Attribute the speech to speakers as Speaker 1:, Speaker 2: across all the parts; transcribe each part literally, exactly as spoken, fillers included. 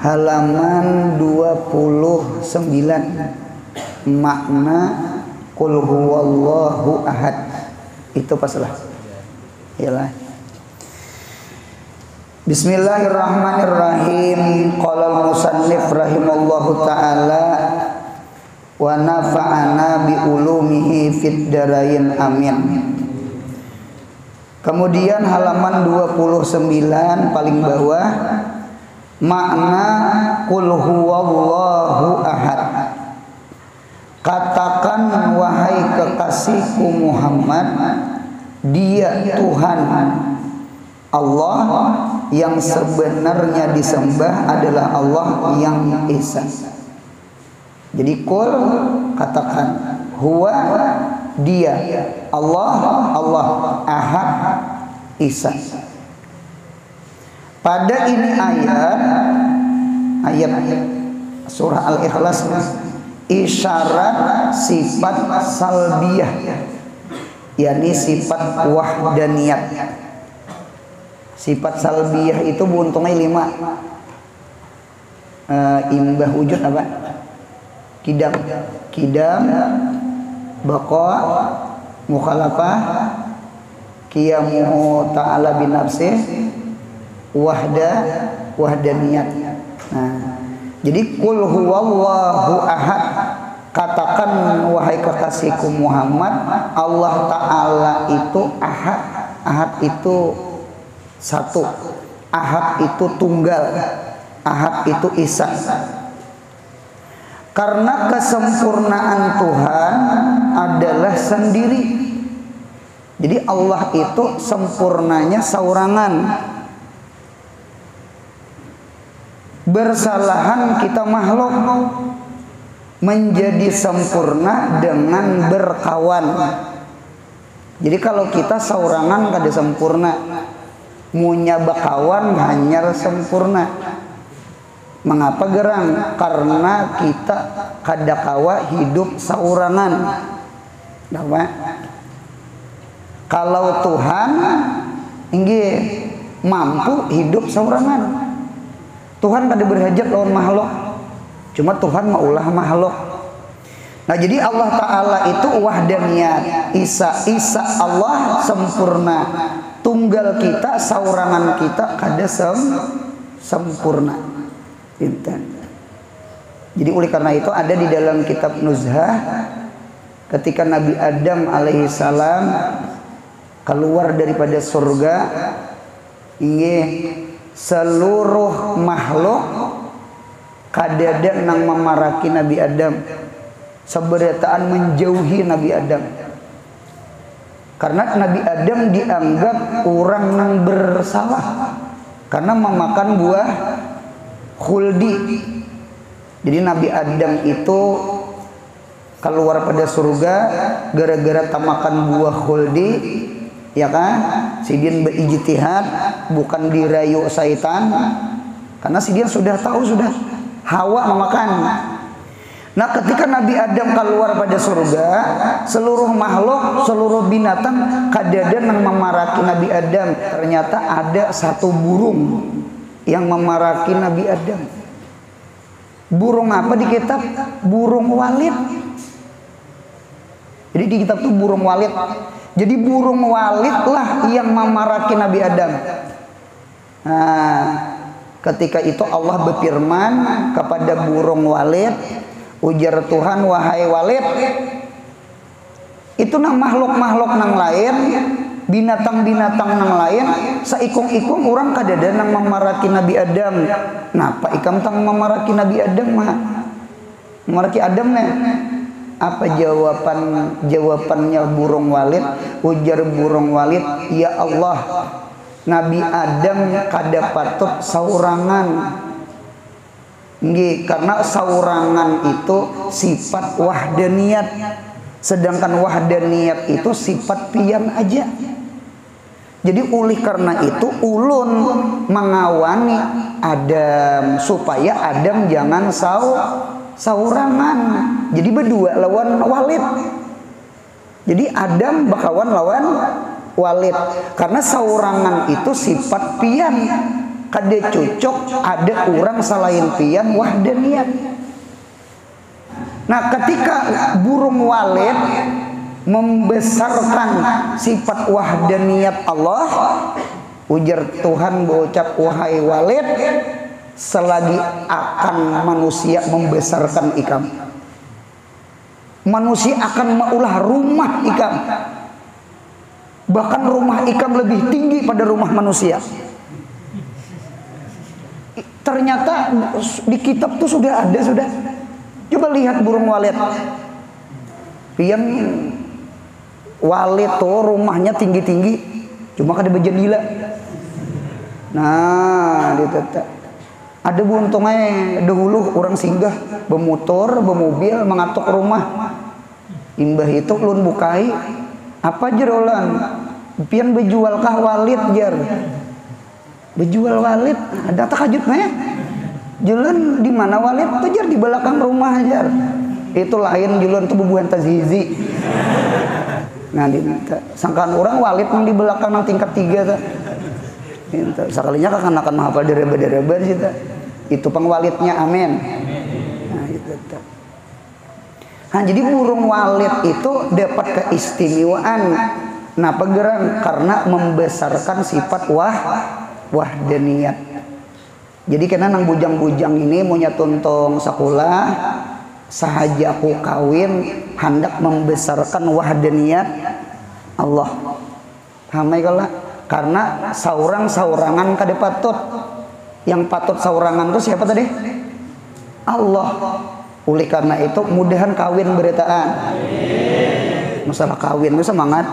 Speaker 1: halaman dua puluh sembilan, makna qul huwallahu ahad. Itu pasalah. Iyalah. Bismillahirrahmanirrahim. Qala al-musannif rahimallahu taala wa nafa'ana bi ulumihi fid darain amin. Kemudian halaman dua puluh sembilan paling bawah, makna qul huwallahu ahad. Katakan wahai kekasihku Muhammad, Dia Tuhan Allah yang sebenarnya disembah adalah Allah yang Esa. Jadi qul, katakan, huwa, Dia, Allah, Allah, ahad, Esa. Pada ini ayat ayat surah Al-Ikhlas, isyarat sifat salbiyah, yakni sifat wahdaniyat. Sifat salbiyah itu buntungnya lima. e, Imbah wujud apa? Kidam, kidam, baqa, mukhalafah, qiyamu ta'ala binafsih, wahda, wahdaniyat. Nah, jadi qul huwallahu ahad. Katakan wahai kekasihku Muhammad, Allah Ta'ala itu ahad. Ahad itu satu, ahad itu tunggal, ahad itu isa. Karena kesempurnaan Tuhan adalah sendiri. Jadi Allah itu sempurnanya saurangan. Bersalahan kita makhluk menjadi sempurna dengan berkawan. Jadi kalau kita saurangan kada sempurna, munya bakawan hanya sempurna. Mengapa gerang? Karena kita kada kawa hidup saurangan. Dapat? Kalau Tuhan inggih mampu hidup saurangan. Tuhan kada berhajat lawan makhluk. Cuma Tuhan maulah makhluk. Nah, jadi Allah Ta'ala itu wahdaniyat, Isa, Isa Allah sempurna. Tunggal kita, saurangan kita kada sem sempurna. Intan. Jadi oleh karena itu ada di dalam kitab Nuzhah, ketika Nabi Adam alaihissalam keluar daripada surga, inggih seluruh makhluk kadada nang memaraki Nabi Adam, seberataan menjauhi Nabi Adam. Karena Nabi Adam dianggap orang yang bersalah karena memakan buah khuldi. Jadi Nabi Adam itu keluar pada surga gara-gara tamakan buah khuldi, ya kan? Sidin berijtihad, bukan dirayu syaitan. Karena sidin sudah tahu sudah Hawa memakan. Nah, ketika Nabi Adam keluar pada surga, seluruh makhluk, seluruh binatang kadada yang memaraki Nabi Adam. Ternyata ada satu burung yang memaraki Nabi Adam. Burung apa di kitab? Burung walit. Jadi di kitab itu burung walit. Jadi burung walit lah yang memaraki Nabi Adam. Nah, ketika itu Allah berfirman kepada burung walit, ujar Tuhan, wahai walit, itu nang makhluk-makhluk nang lain, binatang-binatang nang lain, saikung-ikung orang kadada nang memaraki Nabi Adam. Napa ikam tang memaraki Nabi Adam mah? Memaraki Adam nih. Apa jawaban jawabannya burung walit? Ujar burung walit, ya Allah, Nabi Adam kada patut saurangan. Nggih, karena saurangan itu sifat wahdaniyat, sedangkan wahdaniyat itu sifat pian aja. Jadi oleh karena itu ulun mengawani Adam supaya Adam jangan sau saurangan. Jadi berdua lawan walid. Jadi Adam bakawan lawan walid, karena saurangan itu sifat pian. kade cocok ada orang selain pian wahdaniyat. Nah ketika burung walet membesarkan sifat wahdaniyat Allah, ujar Tuhan berucap, wahai walet, selagi akan manusia membesarkan ikam, manusia akan mengulah rumah ikam, bahkan rumah ikam lebih tinggi pada rumah manusia. Ternyata di kitab tuh sudah ada, sudah. Coba lihat burung walet. Pian walet tuh rumahnya tinggi-tinggi, cuma kada bejendila. Nah, ditata. Ada buntungnya dahulu orang singgah bermotor, bermobil mengatuk rumah. Imbah itu ulun bukai, apa jerolan? Pian bejual kah walit jar? Bejual walit, ada tak kajut nih? Julan di mana walit? Tuh jar di belakang rumah jar. Itu lain julan tuh bubuhan tazizi. Nah, sangkaan orang walit yang di belakang nang tingkat tiga tuh. Sekalinya kekanakan mahapal dereba-dereba sih tuh. Itu pengwalitnya, amin. Nah, itu tuh. Nah, jadi burung walit itu dapat keistimewaan. Napa gerang? Karena membesarkan sifat wah wahdaniyat. Jadi kena nang bujang-bujang ini punya tuntong sekolah sahaja aku kawin hendak membesarkan wahdaniyat Allah. Hamai kala karena saurang-saurangan kade patut. Yang patut saurangan itu siapa tadi? Allah. Oleh karena itu mudahan kawin beritaan. Masalah kawin itu semangat.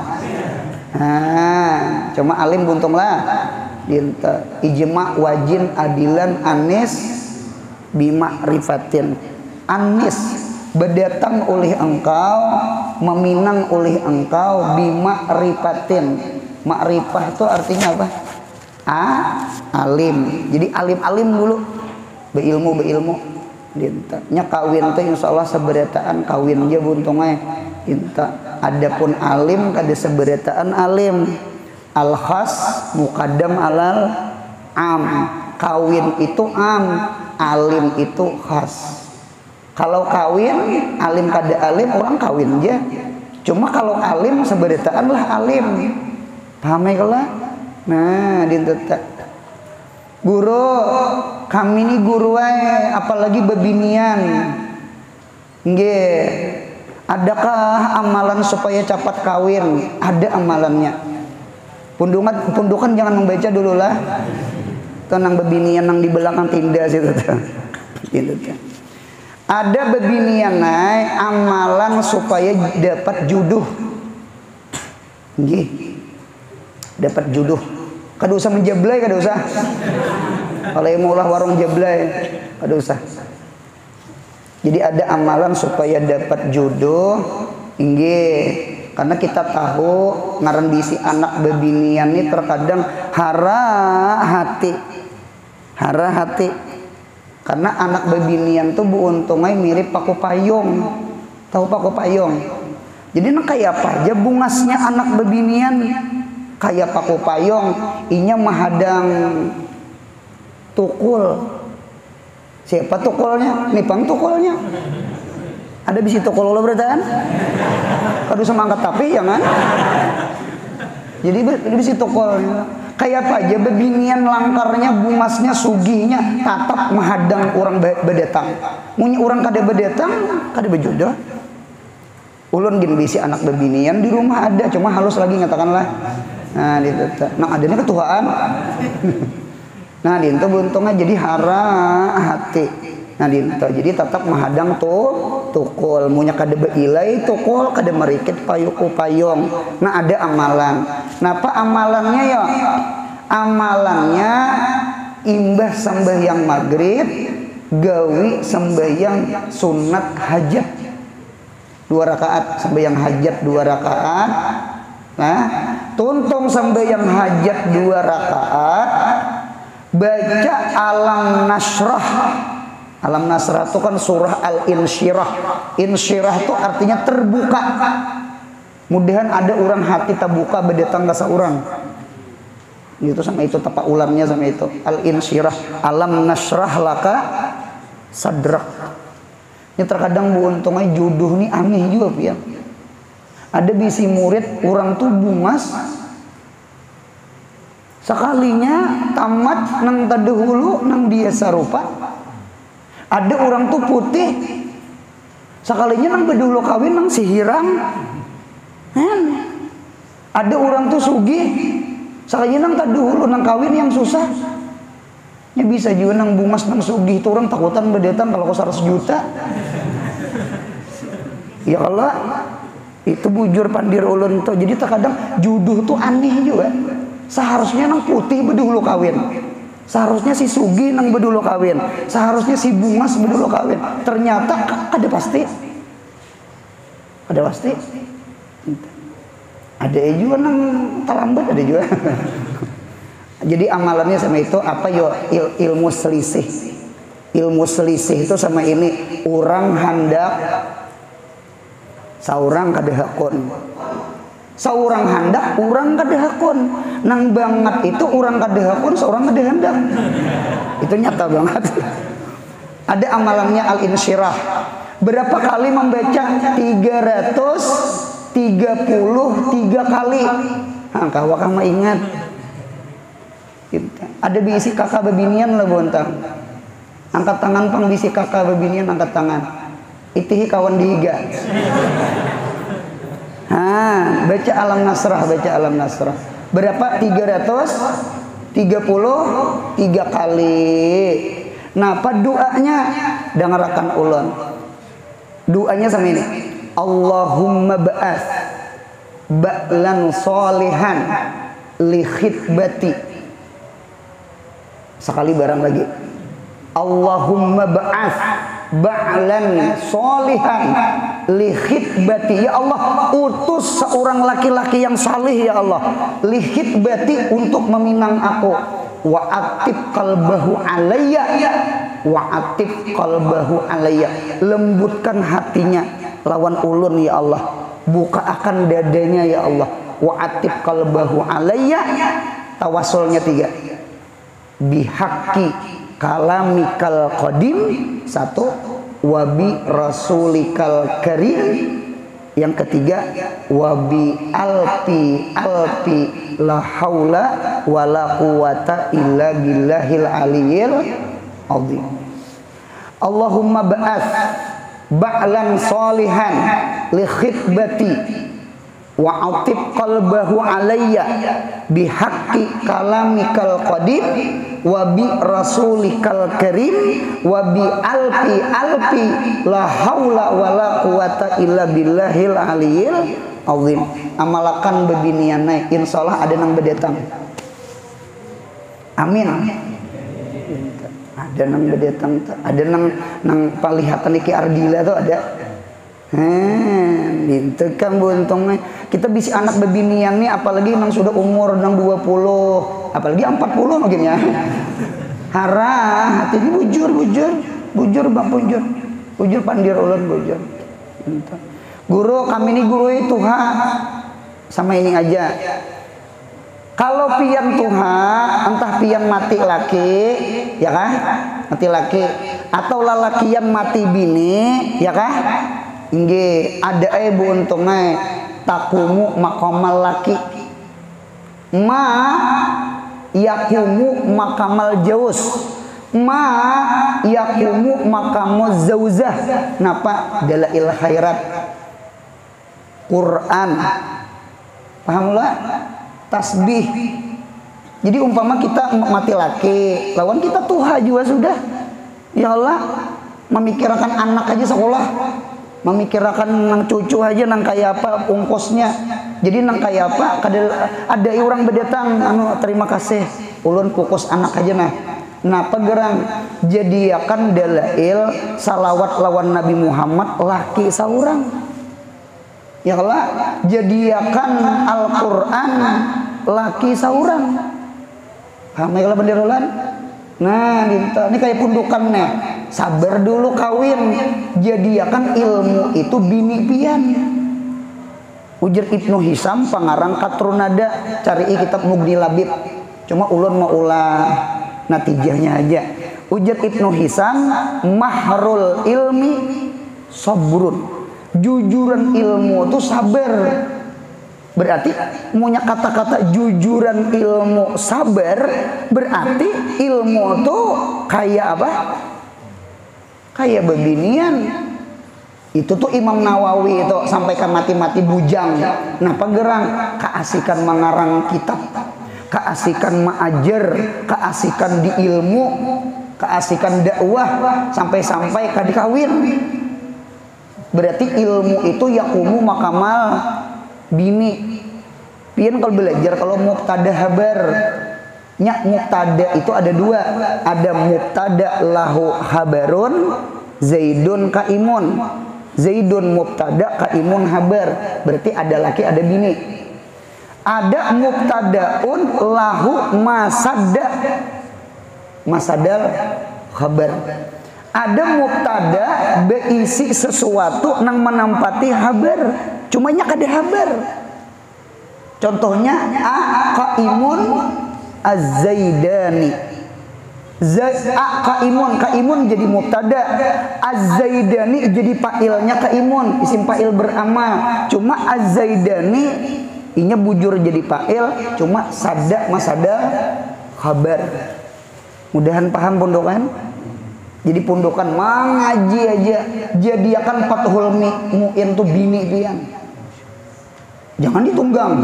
Speaker 1: Nah, cuma alim buntunglah. Dinta ijma wajin adilan anis bima rifatin. Anis berdatang oleh engkau, meminang oleh engkau bima rifatin. Makrifah itu artinya apa? A, alim. Jadi alim-alim dulu, beilmu beilmu. Dinta nya kawin teh insyaallah seberataan kawin aja buntungnya. Dinta adapun alim kada seberataan alim. Al khas muqaddam alal am. Kawin itu am, alim itu khas. Kalau kawin alim kada alim orang kawin aja. Cuma kalau alim seberataan lah alim. Paham ya kala? Nah, dintetak. Guru, kami ini guru wae, apalagi bebinian. Nggih. Adakah amalan supaya cepat kawin? Ada amalannya. Pundungan, pundukan jangan membaca dulu lah. Tenang bebinian yang di belakang tindas itu. Ada bebinian naik amalan supaya dapat jodoh. Nggih. Dapat jodoh. Kada usah menjablay, kada usah. Kalau mau ulah warung jablay, kada usah. Jadi ada amalan supaya dapat jodoh. Nggih. Karena kita tahu ngaran bisi anak bebinian ini terkadang hara hati. Hara hati. Karena anak bebinian tuh buuntungnya mirip paku payung. Tahu paku payung? Jadi nah kayak apa aja bungasnya anak bebinian? Kayak paku payung, inya menghadang tukul. Siapa tukulnya? Nipang tukulnya. Ada bisi tukul lo berataan? Kadu sama angkat tapi jangan. Jadi bisi tukulnya. Kayak apa aja bebinian langkarnya, bungasnya, sugihnya, tatap menghadang orang bedetang. Munya orang kada bedetang, kada bejodoh. Ulun gin bisi anak bebinian di rumah ada, cuma halus lagi ngatakanlah. Nah, itu nah adanya ketuaan. Nah, dinto buntungnya jadi hara hati. Nah, dinto jadi tetap menghadang tuh tukul, munya kada beilai tukul, kada merikit payuku payung. Nah, ada amalan. Napa amalannya ya? Amalannya imbah sembahyang maghrib, gawi sembahyang sunat hajat dua rakaat, sembahyang hajat dua rakaat. Nah, tuntung sembahyang hajat dua rakaat, baca alam nasrah. Alam nasrah itu kan surah al-insyirah. Insyirah itu artinya terbuka. Mudahan ada orang hati terbuka berdatang ke seorang. Itu sama itu tepak ulamnya sama itu. Al-insyirah, alam nasrah laka sadrak. Ini terkadang Bu untungnya jodoh nih aneh juga ya. Ada bisi murid orang tuh bungas sekalinya tamat nang tadahulu nang dia sarupa. Ada orang tuh putih sekalinya nang bedulu kawin nang sihirang. Ada orang tuh sugih sekalinya nang tadahulu nang kawin yang susah. Ya bisa juga nang bungas nang sugih itu orang takutan berdatang kalau kau seratus juta. Ya Allah, itu bujur pandir ulun itu. Jadi terkadang jodoh tuh aneh juga. Seharusnya nang putih bedulu kawin, seharusnya si sugi nang bedulu kawin, seharusnya si bungas bedulu kawin. Ternyata ada pasti, ada pasti. Ada juga nang terlambat ada juga. Jadi amalannya sama itu apa yo il, ilmu selisih. Ilmu selisih itu sama ini orang hendak saurang kadehakun. Saurang hendak orang kadehakun. Nang banget itu orang kadehakun seorang kadehendak. Itu nyata banget. Ada amalannya al-insyirah. Berapa kali membaca? tiga ratus tiga puluh tiga kali. Nah, kawak kamu ingat. Ada bisi kakak bebinian lah bontang. Angkat tangan pang bisi kakak bebinian angkat tangan. Itihi kawan dihiga. Ha, baca alam nasrah, baca alam nasrah. Berapa? tiga ratus tiga puluh tiga kali. Nah, apa doanya? Dengarkan ulun. Doanya sama ini. Allahumma ba'ath ba'lan solihan li khitbati. Sekali barang lagi. Allahumma ba'ath ba'lan solihan li khitbati. Ya Allah, utus seorang laki-laki yang salih ya Allah, li khitbati, untuk meminang aku. Wa atib qalbahu alayya, wa atib qalbahu alayya, lembutkan hatinya lawan ulun ya Allah, buka akan dadanya ya Allah. Wa atib qalbahu alayya, tawasulnya tiga. Bihaqqi kalamikal qadim, satu. Wabi rasulikal karim, yang ketiga. Wabi alpi alpi la haula wala quwata illa billahil aliyil azim. Allahumma ba'ath ba'lan solihan li khitbati wa atib qalbahu alayya bihaqqi kalamikal qadim wa bi rasulikal karim wa bi alfi alfi la haula wala quwata illa billahil aliyil azim. Amalakan bebinianna insyaallah ada nang bedetang. Amin. Ada nang bedetang, ada nang nang palihatan iki Ardila tuh ada. Hmm, itu kan buntungnya kita bisa anak bebinian nih, apalagi nang sudah umur nang dua puluh, apalagi empat puluh mungkin ya. Harah, hati ini bujur, bujur, bujur bang bujur, bujur pandir ulun bujur. Guru kami ini guru itu ha, sama ini aja. Kalau pian Tuhan, entah pian mati laki, ya kan? Mati laki, atau lalakian mati bini, ya kan? Inge ada ibu untungnya takumu makamal laki ma yakumu makamal jaus ma yakumu makamal zauzah. Napa? Dalail khairat Quran, paham lah? Tasbih. Jadi umpama kita mati laki, lawan kita tuha juga sudah. Ya Allah, memikirkan anak aja sekolah, memikirkan nang cucu aja nang kayak apa ongkosnya. Jadi nang kayak apa ada ada orang berdatang anu terima kasih ulun kukus anak aja nah. Nah pegerang jadiakan dalail salawat lawan Nabi Muhammad laki saurang. Ya Allah, jadiakan Al-Qur'an laki saurang. Paham ya kalau benderolan? Nah, ini kayak pundukan nih. Sabar dulu kawin. Jadiakan ilmu itu bini pian. Ujar Ibnu Hisam pangarang Katrunada, cari kitab Mughni Labib. Cuma ulun mau ulah natijahnya aja. Ujar Ibnu Hisam, mahrul ilmi sabrun. Jujuran ilmu itu sabar. Berarti punya kata-kata jujuran ilmu sabar, berarti ilmu itu kayak apa? Kayak beginian. Itu tuh Imam Nawawi itu sampai ke mati-mati bujang. Nah, pagerang keasikan mengarang kitab, keasikan mengajar, keasikan di ilmu, keasikan dakwah, sampai-sampai kadi kawin. Berarti ilmu itu yakumu makamal bini. Pian kalau belajar kalau mubtada habar. Nya mubtada itu ada dua. Ada mubtada lahu habarun, Zaidun kaimun. Zaidun mubtada, kaimun habar. Berarti ada laki ada bini. Ada mubtadaun lahu masadda. Masadal khabar. Ada mubtada berisi sesuatu nang menampati habar. Cuma nya kada habar. Contohnya a qaimun az-zaidani. A kaimun, kaimun jadi mubtada, az-zaidani jadi fa'ilnya kaimun, isim fa'il beramal. Cuma az-zaidani inya bujur jadi fa'il, cuma sada masada khabar. Mudahan paham pondokan? Jadi pondokan mengaji aja jadiakan fathul muin tuh bini pian. Jangan ditunggang.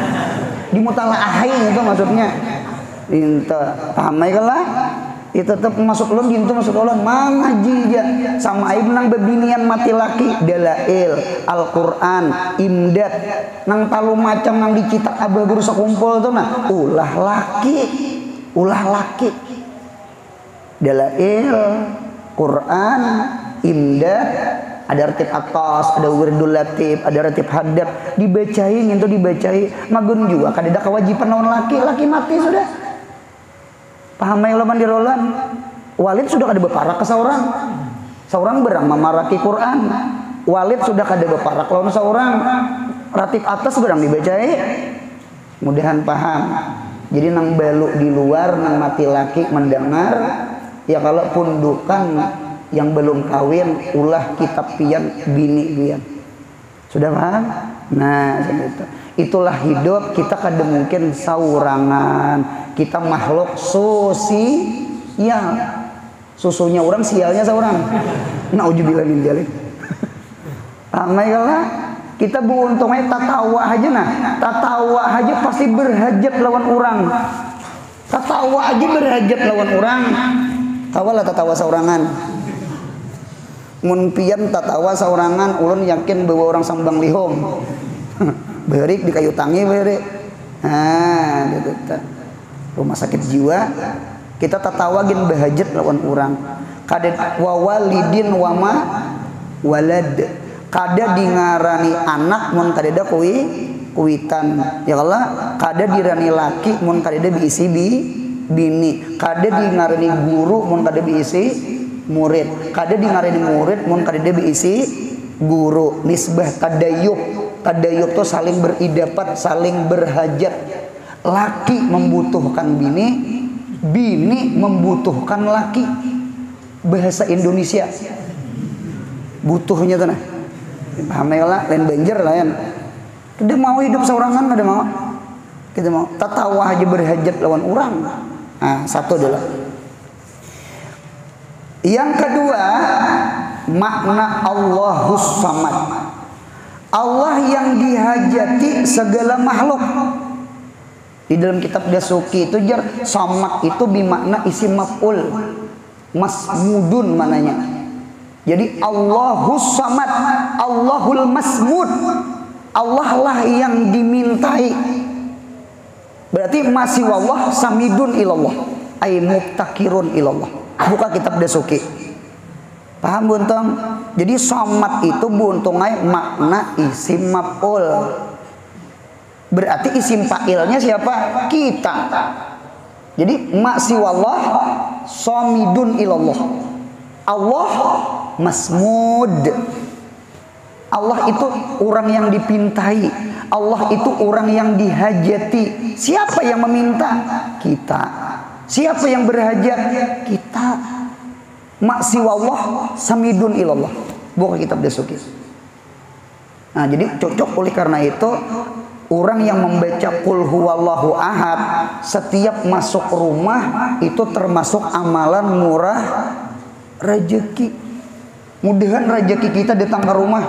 Speaker 1: Dimutalahin itu maksudnya. Inta paham lah. Itu tetap masuk ulun gitu masuk ulun mengaji aja sama aib nang bebinian mati laki dalail Al-Qur'an imdad nang talu macam nang dicitak abah guru sekumpul tuh nah ulah laki ulah laki dalail Quran imdad ada ratib atas ada wirdul latif ada ratib hadap dibacain itu dibacain magun juga kadeda kewajiban lawan laki laki mati sudah. Paham ya laman dirolan. Walid sudah kada beparak ke seorang. Seorang berang memaraki Quran. Walid sudah kada beparak lawan seorang. Ratib atas berang dibacai. Mudahan paham. Jadi nang balu di luar nang mati laki mendengar ya kalau pundukan yang belum kawin ulah kitab pian bini pian. Sudah paham? Nah, seperti itulah hidup kita kada mungkin saurangan. Kita makhluk sosial. Susunya orang sialnya seorang. Nauzubillah min dzalik. Amailah kita beruntungnya tatawa aja nah. Tatawa aja pasti berhajat lawan orang. Tatawa aja berhajat lawan orang. Tawalah tatawa seorangan. Mun pian tatawa seorangan ulun yakin bahwa orang sambang lihom. Berik di kayu tangi berik. Nah, gitu. Rumah sakit jiwa kita tatawagin bahajat lawan orang kada wawalidin wama walad kada dingarani anak mun kadeda kuwi kuitan ya Allah kada dirani laki mun kadeda biisi bi bini kada dingarani guru mun kada biisi murid kada dingarani murid mun kadeda biisi guru nisbah tadayub tadayub to saling beridapat saling berhajat. Laki membutuhkan bini, bini membutuhkan laki. Bahasa Indonesia butuhnya tuh nah. Pahamnya lain banjir lah ya. Kita mau hidup seorangan kada mau. Kita mau tatawa aja berhajat lawan orang. Nah, satu adalah. Yang kedua, makna Allahus Samad. Allah yang dihajati segala makhluk. Di dalam kitab Dasuki itu jar samad itu bimakna isim maf'ul masmudun mananya. Jadi Allahus Samad, Allahul Masmud. Allah lah yang dimintai. Berarti masih wallah samidun ilallah, ay mubtakirun ilallah. Buka kitab Dasuki. Paham buntong? Jadi samad itu buntungai makna isim maf'ul. Berarti isim fa'ilnya siapa? Kita. Jadi masih wallah samidun ilallah. Allah masmud. Allah itu orang yang dipintai, Allah itu orang yang dihajati. Siapa yang meminta? Kita. Siapa yang berhajat? Kita. Maksiwallah samidun ilallah. Buka kitab Dasuki. Nah, jadi cocok oleh karena itu orang yang membaca qul huwallahu ahad setiap masuk rumah itu termasuk amalan murah rezeki. Mudahan rezeki kita datang ke rumah.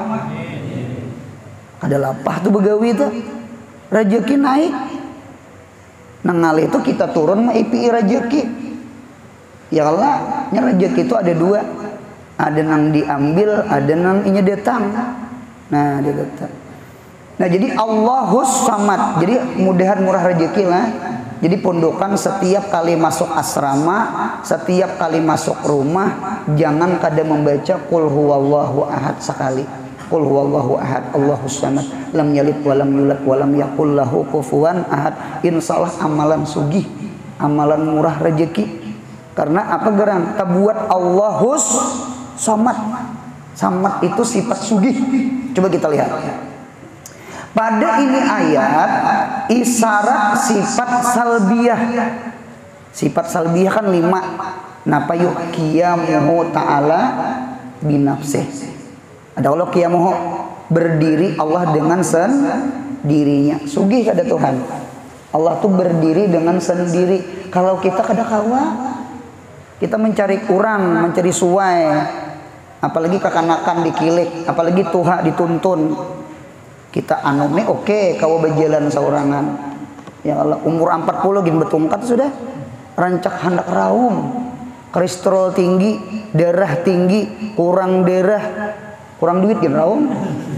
Speaker 1: Ada lapah tuh begawi itu. Rezeki naik. Nangali itu kita turun mah ipi rezeki. Ya Allah, nya rezeki itu ada dua. Ada nang diambil, ada nang inya datang. Nah, dia datang. Nah, jadi Allahus Samad. Jadi mudahan murah rezeki lah. Jadi pondokan setiap kali masuk asrama, setiap kali masuk rumah, jangan kada membaca qul huwallahu ahad sekali. Qul huwallahu ahad, Allahus Samad, lam yalid wa lam yulad wa lam yakul lahu kufuwan ahad. Insyaallah amalan sugih, amalan murah rezeki. Karena apa gerang? Kebuat Allahus Samad. Samad itu sifat sugih. Coba kita lihat. Pada ini ayat isyarat sifat salbiyah. Sifat salbiyah kan lima. Napa yuk qiyamuhu ta'ala binafsih. Ada Allah qiyamuhu, berdiri Allah dengan sendirinya. Sugih kada Tuhan. Allah tuh berdiri dengan sendiri. Kalau kita kada kawa, kita mencari kurang, mencari suai. Apalagi kekanakan dikilik, apalagi tuha dituntun. Kita anome oke okay, kau berjalan saurangan. Ya Allah, umur empat puluh gin betungkat sudah. Rancak handak raum. Kolesterol tinggi, darah tinggi, kurang darah, kurang duit gin raum.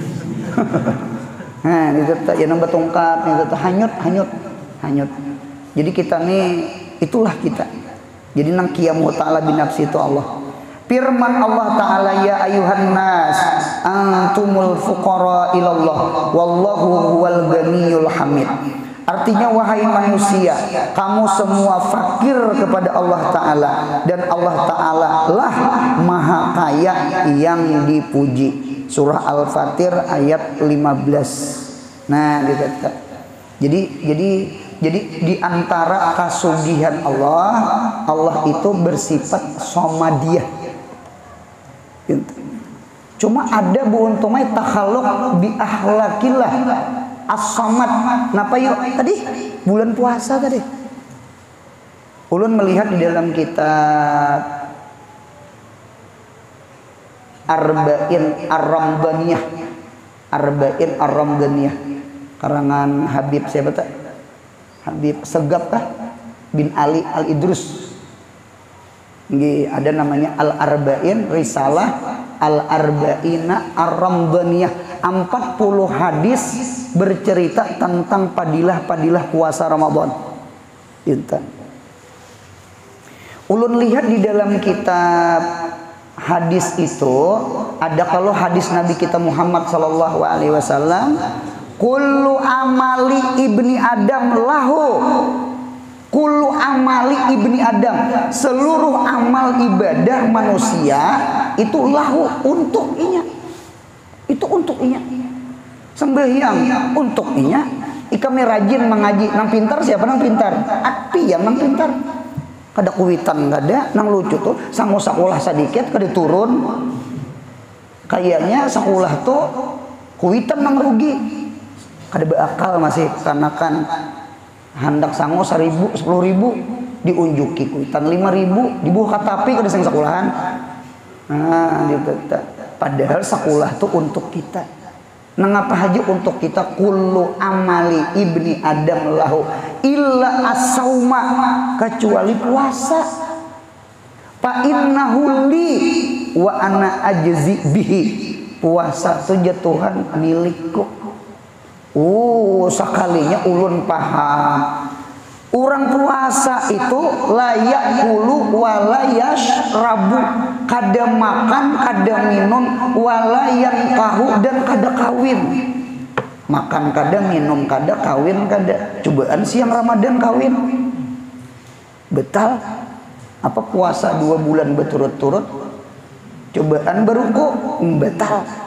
Speaker 1: Nah, itu ya nang betungkat, itu hanyut, hanyut, hanyut. Jadi kita nih itulah kita. Jadi nang qiyamu ta'ala binafsi itu Allah. Firman Allah Ta'ala, ya ayuhan nas antumul fuqara ilallah wallahu huwal ganiyul hamid. Artinya wahai manusia, kamu semua fakir kepada Allah Ta'ala, dan Allah Ta'ala lah maha kaya yang dipuji. Surah Al-Fatir ayat lima belas. Nah, gitu. Jadi jadi jadi di antara kasugihan Allah, Allah itu bersifat somadiyah. Cuma ada buuntumai takhalluq bi ahlakillah as-samad. Napa yuk tadi bulan puasa tadi ulun melihat di dalam kitab Arba'in Ar-Ramdaniyah, Arba'in Ar-Ramdaniyah karangan Habib siapa tak? Habib Segap kah? Bin Ali Al-Idrus. Nggih, ada namanya Al-Arba'in Risalah Al-Arba'ina Ar-Ramdaniyah. empat puluh hadis bercerita tentang padilah-padilah puasa Ramadan. Intan. Ulun lihat di dalam kitab hadis itu ada kalau hadis Nabi kita Muhammad sallallahu alaihi wasallam, kullu amali ibni Adam lahu. Kullu amali ibni Adam, seluruh amal ibadah manusia itu lahu, untuk inya. Itu untuk inya. Sembahyang untuk inya. Ikami rajin mengaji, nang pintar siapa nang pintar? Api yang nang pintar. Kada kuwitan kada, nang lucu tuh sangu sekolah sedikit kada turun. Kayaknya sekolah tuh kuwitan nang rugi. Kada beakal masih kanakan. Handak sango seribu, sepuluh ribu diunjuki kuitan lima ribu dibuka tapi kada sing sekolahan. Nah, gitu. Padahal sekolah tuh untuk kita. Nangapa haji untuk kita? Kullu amali ibni Adam lahu illa as-sauma, kecuali puasa. Fa innahu li wa ana ajzi bihi. Puasa tuh Tuhan milikku. Oh, sekalinya ulun paham. Orang puasa itu layak kulu walayash rabu, kada makan, kada minum, walayan kahu dan kada kawin. Makan kada, minum kada, kawin kada. Cobaan siang Ramadan kawin. Betal. Apa puasa dua bulan berturut-turut? Cobaan beruku, betal.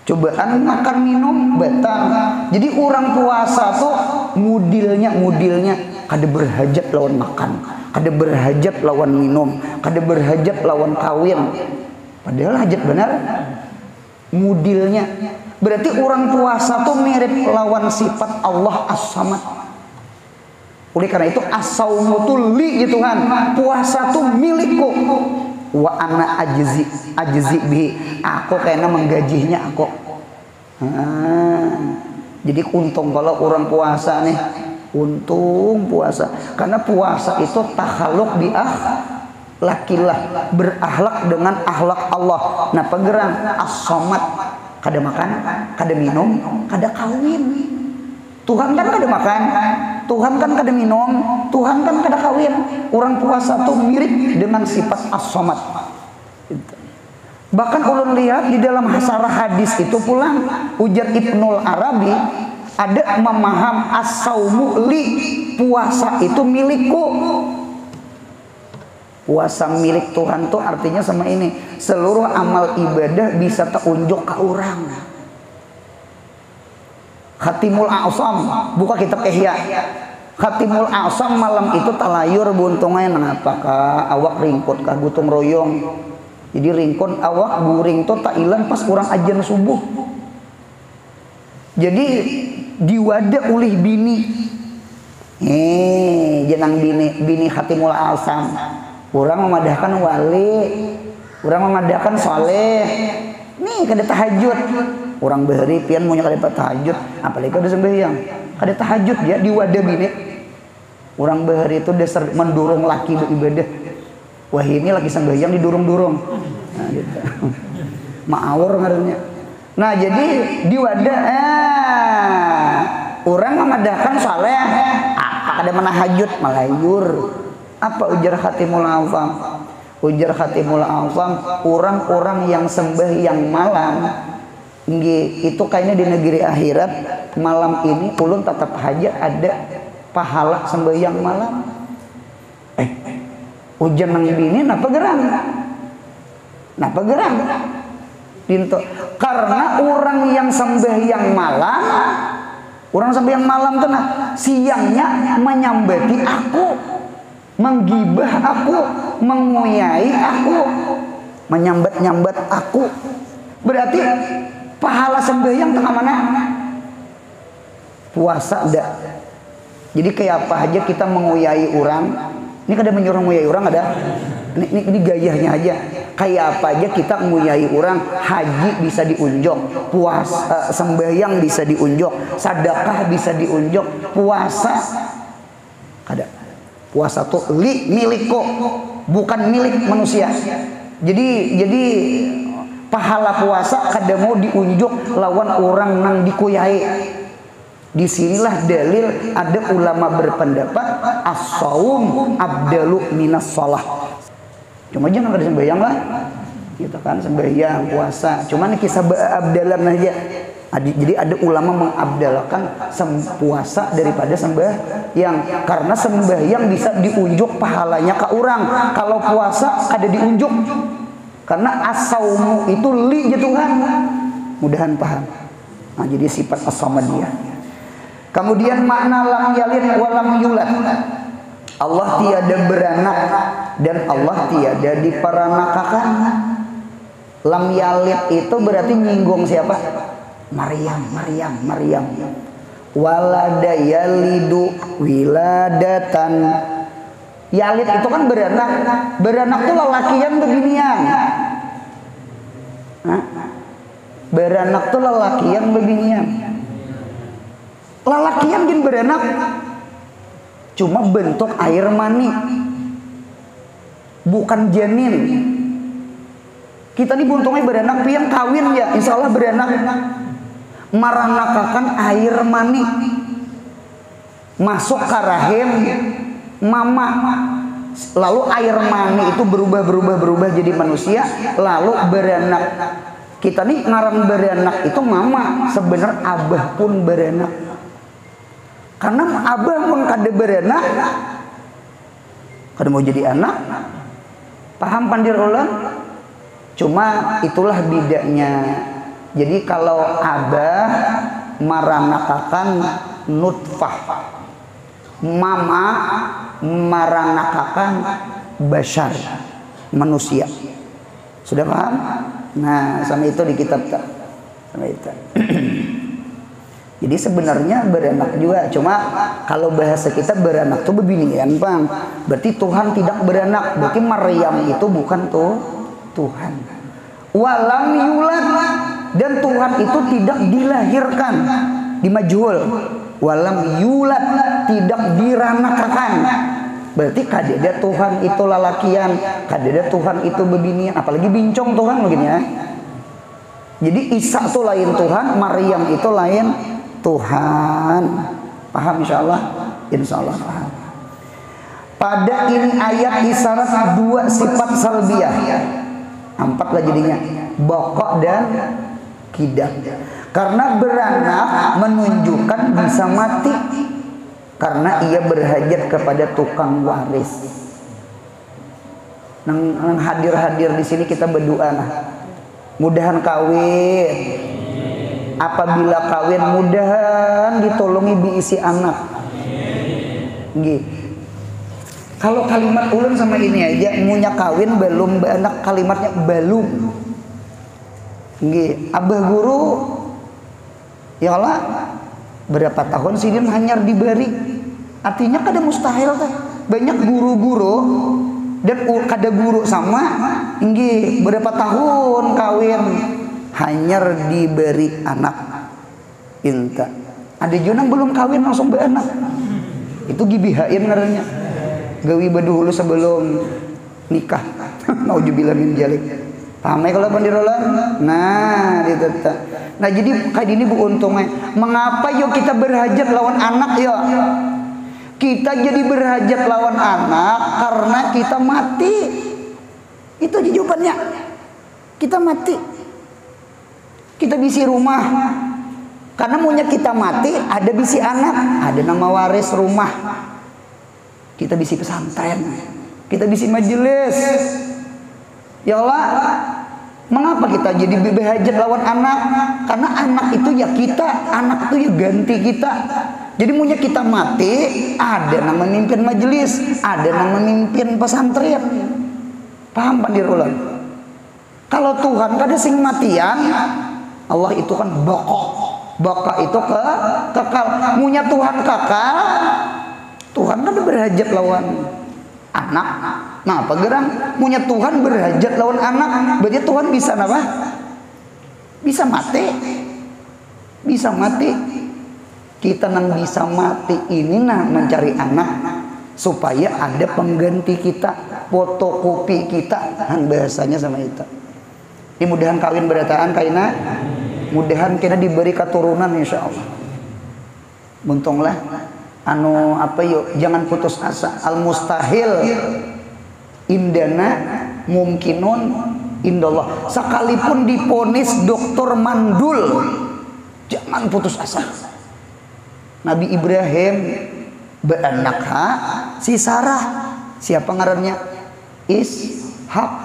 Speaker 1: cobaan makan minum batal. Jadi orang puasa tuh mudilnya mudilnya kada berhajat lawan makan, kada berhajat lawan minum, kada berhajat lawan kawin. Padahal hajat benar mudilnya. Berarti orang puasa tuh mirip lawan sifat Allah As-Samad. Oleh karena itu as-saumu tuh li gitu kan. Puasa tuh milikku. Wa ana ajzi ajzi bi. Aku kayaknya menggajinya aku. Nah, jadi untung kalau orang puasa nih. Untung puasa. Karena puasa itu takhaluk bi akhlakillah, berakhlak dengan akhlak Allah. Nah, pegeran as-samad, kada makan, kada minum, kada kawin. Tuhan kan kada makan, Tuhan kan kada minum, Tuhan kan kada kawin. Orang puasa tuh mirip dengan sifat as-samad. Bahkan ulun lihat di dalam hasarah hadis itu pulang ujar Ibnul Arabi ada memaham as-saumu li, puasa itu milikku. Puasa milik Tuhan tuh artinya sama ini, seluruh amal ibadah bisa terunjuk ke orang. Khatimul A'sam, buka kitab Ihya. Khatimul A'sam malam itu talayur buntungnya nangapa kah awak ringkut kah gotong royong. Jadi ringkut awak buring tuh tak ilang pas kurang ajan subuh. Jadi diwada oleh bini. Eh, jenang bini bini Khatimul A'sam. Orang memadahkan wali, orang memadahkan soleh. Nih kada tahajud. Orang behari pian mau kada tahajud, apalagi kada sembahyang. Kada tahajud ya di wadah bini. Orang behari itu dasar mendorong laki beribadah. Wah ini lagi sembahyang didorong-dorong. Nah, gitu. Maawur ngarannya. Nah jadi di wadah eh, orang memadahkan soleh, apa kada menahajud malayur. Apa ujar Khatimul A'sam? Ujar Khatimul A'sam, orang-orang yang sembahyang malam, nggih, itu kayaknya di negeri akhirat malam ini ulun tetap aja ada pahala sembahyang malam. Eh, ujar nang bini napa gerang? Napa gerang? Dinto. Karena orang yang sembahyang malam, orang sembahyang malam tuh nah siangnya menyambati aku, menggibah aku, menguyai aku, menyambat-nyambat aku. Berarti pahala sembahyang tengah mana? Puasa enggak. Jadi kayak apa aja kita menguyai orang. Ini kada menyuruh menguyai orang ada. Ini, ini, ini gayanya aja. Kayak apa aja kita menguyai orang. Haji bisa diunjuk, puasa uh, sembahyang bisa diunjuk, sedekah bisa diunjuk, puasa kada. Puasa tuh li milikku, bukan milik manusia. Jadi jadi pahala puasa kada mau diunjuk lawan orang nang dikuyai. Disinilah dalil ada ulama berpendapat as-saum abdalu minas shalah. Cuma jangan ada sembahyang lah, gitu kan, sembahyang puasa. Cuman kisah abdalan aja. Jadi ada ulama mengabdalkan puasa daripada sembahyang, karena sembahyang bisa diunjuk pahalanya ke orang. Kalau puasa ada diunjuk, karena as-saumu itu li gitu kan. Mudahan paham. Nah, jadi sifat as-samadiyah. Kemudian makna lam yalid wa lam yulad. Allah tiada beranak dan Allah tiada diperanakakan. Lam yalid itu berarti nyinggung siapa? Maryam, Maryam, Maryam. Walada yalidu wiladatan. Yalid itu kan beranak. Beranak itu lelakian beginian. Nah, beranak itu lelakian beginian. Lelakian gin beranak. Cuma bentuk air mani, bukan janin. Kita nih buntungnya beranak pian kawin ya, insya Allah beranak. Meranakakan air mani masuk ke rahim mama, lalu air mani itu berubah berubah berubah jadi manusia, lalu beranak. Kita nih ngaran beranak itu mama, sebenarnya abah pun beranak. Karena abah pun kada beranak, kada mau jadi anak. Paham pandir ulang? Cuma itulah bedanya Jadi kalau abah maranakakan nutfah, mama maranakakan bashar, manusia. Sudah paham? Nah, sama itu di kitab tak? Sama itu. Jadi sebenarnya beranak juga, cuma kalau bahasa kita beranak tuh beginian, Bang. Berarti Tuhan tidak beranak, berarti Maryam itu bukan tuh Tuhan. Walam yulad, dan Tuhan itu tidak dilahirkan, di majhul. Walam yulad, tidak diranakakan. Berarti kadeda Tuhan itu lalakian, kadeda Tuhan itu beginian, apalagi bincong Tuhan begini ya. Jadi Isa itu lain Tuhan, Maryam itu lain Tuhan. Paham insyaallah? Insyaallah paham. Pada ini ayat isyarat dua sifat salbiyah. Empat lah jadinya, bokok dan kidak. Karena beranak menunjukkan bisa mati, karena ia berhajat kepada tukang waris. Nang, nang hadir-hadir di sini kita berdoa nah. Mudahan kawin. Apabila kawin mudahan ditolongi diisi anak. Nggih. Kalau kalimat ulun sama ini aja, munya kawin belum anak, kalimatnya belum. Nggih, abah guru ya Allah berapa tahun sih dia hanyar diberi. Artinya kada mustahil teh. Banyak guru-guru dan kada guru sama nggih berapa tahun kawin hanyar diberi anak. Inta. Ada junang belum kawin langsung beranak. Itu gibihain ngarannya. Gawi baduhulu sebelum nikah. Nauzubillah min jalik. Paham kalau bandirolan? Nah, itu tak. Nah, jadi kayak ini bu untungnya. Mengapa yuk kita berhajat lawan anak ya? Kita jadi berhajat lawan anak karena kita mati. Itu jawabannya. Kita mati. Kita bisi rumah. Karena maunya kita mati, ada bisi anak, ada nama waris rumah. Kita bisi pesantren, kita bisi majelis. Ya Allah, mengapa kita jadi berhajat lawan anak? Karena anak itu ya kita, anak itu ya ganti kita. Jadi maunya kita mati, ada nama memimpin majelis, ada nama memimpin pesantren. Paham Pandirullah? Kalau Tuhan kada sing matian, Allah itu kan bokok. Bokok itu ke kekal. Maunya Tuhan kekal, Tuhan kan berhajat lawan anak. Nah, apa gerang? Maunya Tuhan berhajat lawan anak, berarti Tuhan bisa apa? Bisa mati. Bisa mati. Kita nang bisa mati ini nah mencari anak supaya ada pengganti kita, fotokopi kita. Han bahasanya sama itu. Ini mudahan kawin berataan kaina, mudahan kita diberi keturunan insyaallah. Buntunglah anu apa yuk, jangan putus asa. Al mustahil indana mungkinun indallah. Sekalipun diponis dokter mandul, jangan putus asa. Nabi Ibrahim beranak ha si Sarah, siapa ngarannya? Ishaq.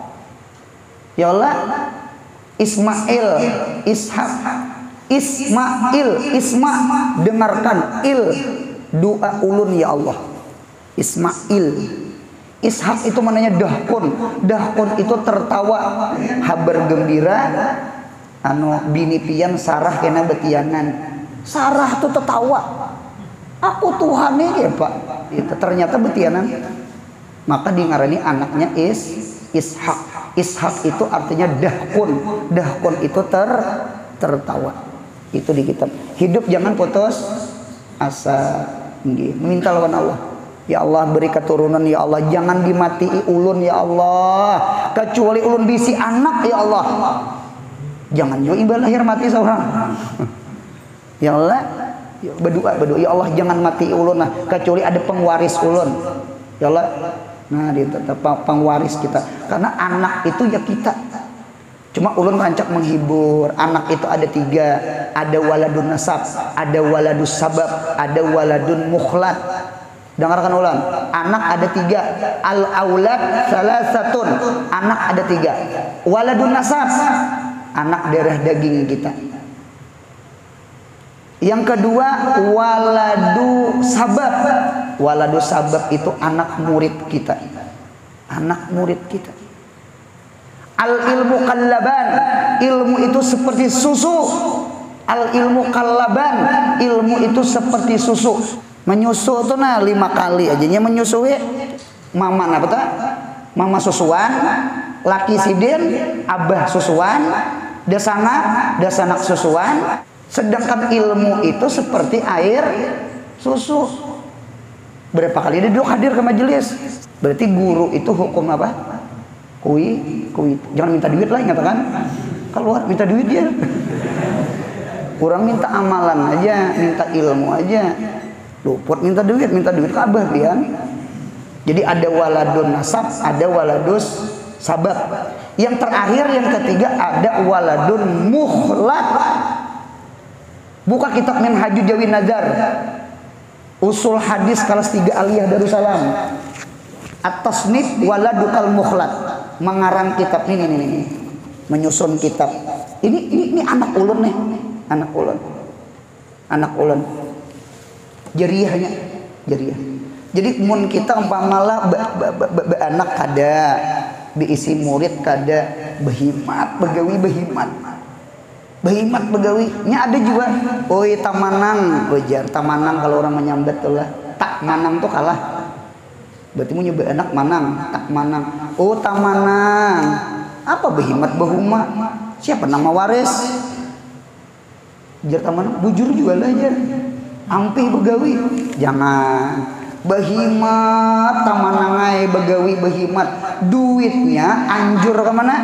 Speaker 1: Ya Allah, Ismail, Ishak, Ismail, Isma, dengarkan il doa ulun ya Allah. Ismail, Ishak itu mananya dahkun. Dahkun itu tertawa, habar gembira. Anu bini pian Sarah kena betiangan. Sarah tuh tertawa. Aku Tuhan ya Pak. Itu ternyata betianan. Maka di ngarani anaknya is Ishak. Ishak itu artinya dahkun. Dahkun itu ter tertawa. Itu di kitab. Hidup jangan putus asa. Minta lawan Allah. Ya Allah beri keturunan ya Allah, jangan dimatii ulun ya Allah. Kecuali ulun bisi anak ya Allah. Jangan juga ibadah lahir mati seorang. Ya Allah, berdoa berdoa ya Allah jangan mati ulun nah, kecuali ada pengwaris ulun. Ya Allah. Nah, dia tetap pengwaris kita. Karena anak itu ya kita. Cuma ulun rancak menghibur. Anak itu ada tiga. Ada waladun nasab, ada waladus sabab, ada waladun mukhlat. Dengarkan ulang. Anak ada tiga. Al aulad salah satun. Anak ada tiga. Waladun nasab. anak darah daging kita. Yang kedua, waladu sabab. Waladu sabab itu anak murid kita. Anak murid kita. Al ilmu kallaban, ilmu itu seperti susu. Al ilmu kallaban, ilmu itu seperti susu. Menyusu tuh nah lima kali aja nya menyusui. Mama apa tuh? Mama susuan, laki sidin, abah susuan, dasana, dasanak susuan. Sedangkan ilmu itu seperti air susu. Berapa kali dia duduk hadir ke majelis? Berarti guru itu hukum apa? Kui, kui. Jangan minta duit lah, ngatakan. Keluar minta duit dia. Kurang minta amalan aja, minta ilmu aja. Luput minta duit, minta duit ke abah pian. Jadi ada waladun nasab, ada waladus sabab. Yang terakhir yang ketiga ada waladun mukhlat. Buka kitab Minhajul Jawi Nazar. Usul hadis kelas tiga Aliyah Darussalam. At-Tasnif waladukal mukhlat. Mengarang kitab ini nih, nih. Menyusun kitab. Ini ini ini anak ulun nih, anak ulun. Anak ulun. Jariahnya, jariah. Jadi mun kita umpamalah anak kada diisi murid kada behimat begawi behimat behimat begawi nya ada juga. Oi tamanang wajar tamanang kalau orang menyambat tuh lah. Tak manang tuh kalah. Berarti mau nyoba anak manang, tak manang. Oh tamanang. Apa behimat behuma? Siapa nama waris? Jar tamanang bujur juga lah jar. Ampih begawi. Jangan. Behimat tamanangai begawi behimat. Duitnya anjur ke mana?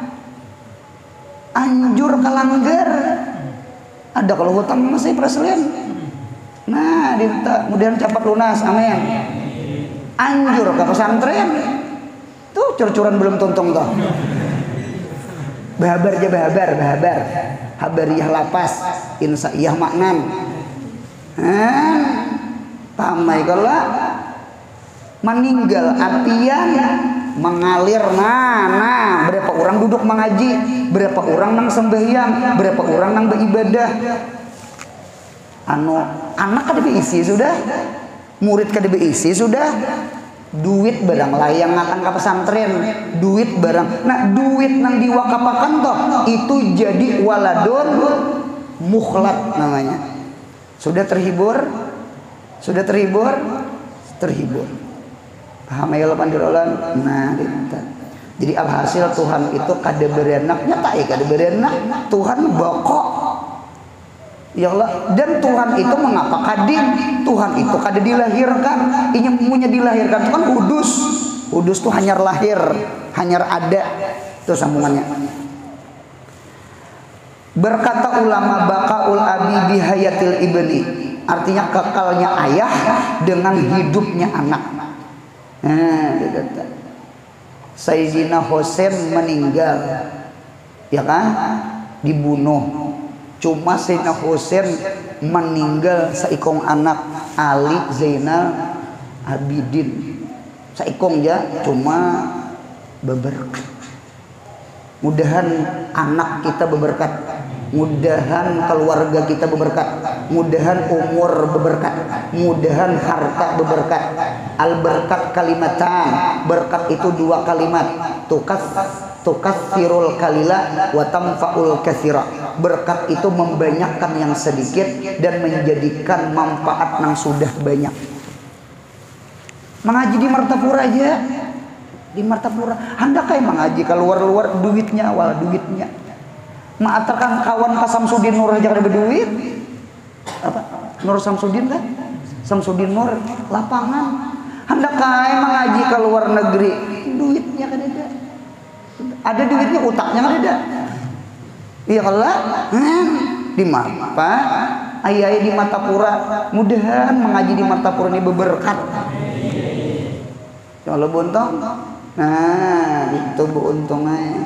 Speaker 1: Anjur ke langgar. Ada kalau hutang masih presiden. Nah, dinta kemudian cepat lunas. Amin. Anjur ke pesantren. Tuh curcuran belum tuntung tuh. Bahabar aja bahabar, bahabar. Habariyah lapas, insaiyah maknan. Hah? Pamai kalau meninggal apian mengalir. Nah, nah, berapa orang duduk mengaji, berapa orang nang sembahyang, berapa orang nang beribadah. Anu anak kada diisi sudah, murid kada diisi sudah. Duit barang layang akan ke pesantren, duit barang. Nah, duit nang diwakapakan toh itu jadi waladun mukhlat namanya. Sudah terhibur? Sudah terhibur? Terhibur. Paham ya lo pandirolan? Nah, gitu. Jadi alhasil Tuhan itu kada berenak, nyata ya kada berenak. Tuhan bokok. Ya Allah, dan Tuhan itu mengapa kadim? Tuhan itu kada dilahirkan. Ini punya dilahirkan itu kan kudus. Kudus tuh hanyar lahir, hanyar ada. Itu sambungannya. Berkata ulama baqaul abi bihayatil ibni. Artinya kekalnya ayah dengan hidupnya anak. Nah, Sayyidina Husain meninggal, ya kan? Dibunuh. Cuma Sayyidina Husain meninggal saikong anak Ali Zainal Abidin. Saikong ya, cuma beberkat. Mudahan anak kita beberkat, mudahan keluarga kita beberkat, mudahan umur beberkat, mudahan harta beberkat. Al berkat kalimatan, berkat itu dua kalimat. Tukas tukatsirul kalila wa tamfaul katsira. Berkat itu membanyakkan yang sedikit dan menjadikan manfaat yang sudah banyak. Mengaji di Martapura aja. Di Martapura hendak kayak mengaji keluar-luar duitnya awal duitnya. Ma'atarkan kawan ka Samsudin Nur aja kada berduit. Apa? Nur Samsudin kan? Samsudin Nur lapangan. Hendak kayak mengaji ke luar negeri, duitnya kada ada. Ada duitnya utaknya kada ada. Iya Allah, hmm, di mapa ayah di Martapura, mudahan mengaji di Martapura ini berberkat. Kalau buntong, nah itu buuntongnya.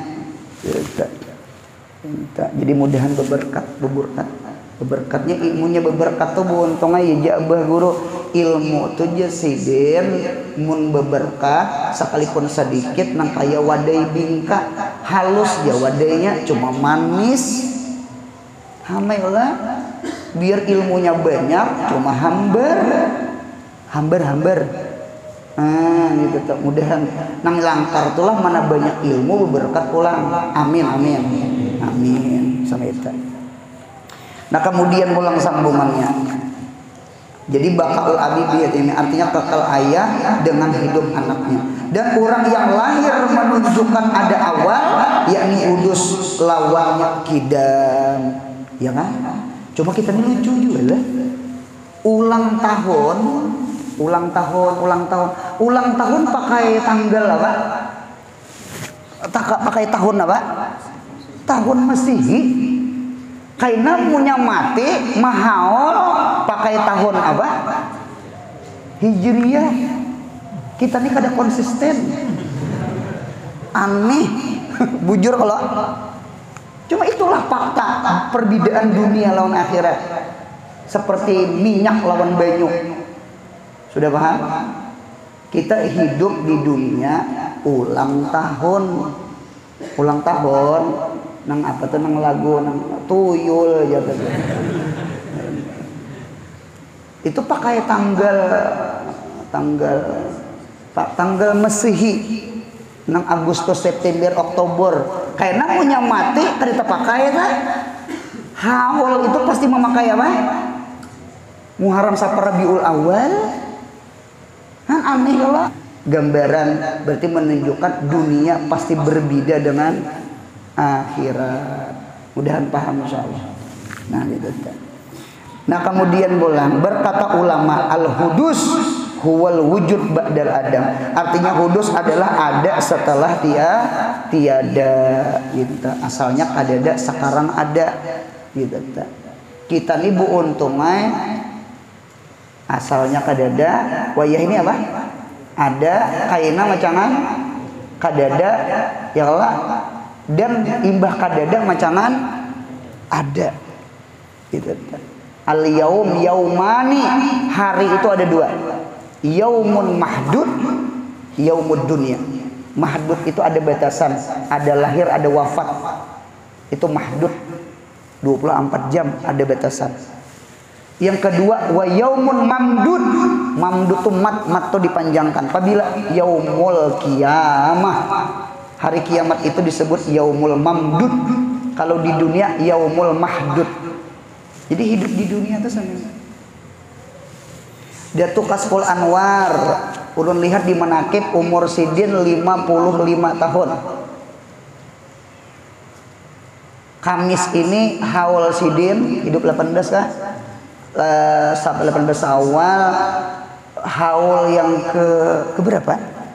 Speaker 1: Jadi mudahan berberkat, berberkat. Berberkatnya ilmunya berberkat tuh buuntongnya ya jabah guru. ilmu tuh jasidin mun beberkah sekalipun sedikit nang kaya wadai bingka halus ya wadainya cuma manis hamailah biar ilmunya banyak cuma hambar hambar hambar ah gitu tak mudahan nang langkar tulah mana banyak ilmu berkat pulang amin amin amin sama itu. Nah kemudian pulang sambungannya jadi bakaul abidiyat ini artinya kekal ayah dengan hidup anaknya dan orang yang lahir menunjukkan ada awal yakni udus lawannya kidam ya kan cuma kita ini lucu juga lah ulang tahun ulang tahun ulang tahun ulang tahun pakai tanggal apa tak pakai tahun apa tahun Masihi karena punya mati mahaol pakai tahun apa Hijriyah kita nih kada konsisten aneh bujur kalau cuma itulah fakta perbedaan dunia lawan akhirat seperti minyak lawan banyu sudah paham kita hidup di dunia ulang tahun ulang tahun nang apa tuh nang lagu nang tuyul aja gitu. Itu pakai tanggal tanggal pak tanggal Masihi nang Agustus September Oktober karena punya mati kada pakai kan haul itu pasti memakai apa Muharram Safar Rabiul Awal kan aneh kalau gambaran berarti menunjukkan dunia pasti berbeda dengan akhirat. Mudahan paham insyaallah. Nah gitu. Nah kemudian bolang berkata ulama al-hudus huwal wujud ba'dal adam. Artinya hudus adalah ada setelah dia tiada gitu. Asalnya kadada sekarang ada gitu. Kita nih bu untungnya asalnya kadada wayah ini apa? Ada kaina macangan kadada ya Allah dan imbah kadada macangan ada gitu. Al yaum yaumani hari itu ada dua yaumun mahdud yaumud dunia. Mahdud itu ada batasan ada lahir ada wafat itu mahdud dua puluh empat jam ada batasan. Yang kedua wa yaumun mamdud mamdud itu mat mat itu dipanjangkan apabila yaumul kiamah hari kiamat itu disebut yaumul mamdud kalau di dunia yaumul mahdud. Jadi hidup di dunia itu sama Datu Kasful Anwar ulun lihat di manakib umur sidin lima puluh lima tahun Kamis ini haul sidin hidup delapan belas kah uh, delapan belas awal haul yang ke ke berapa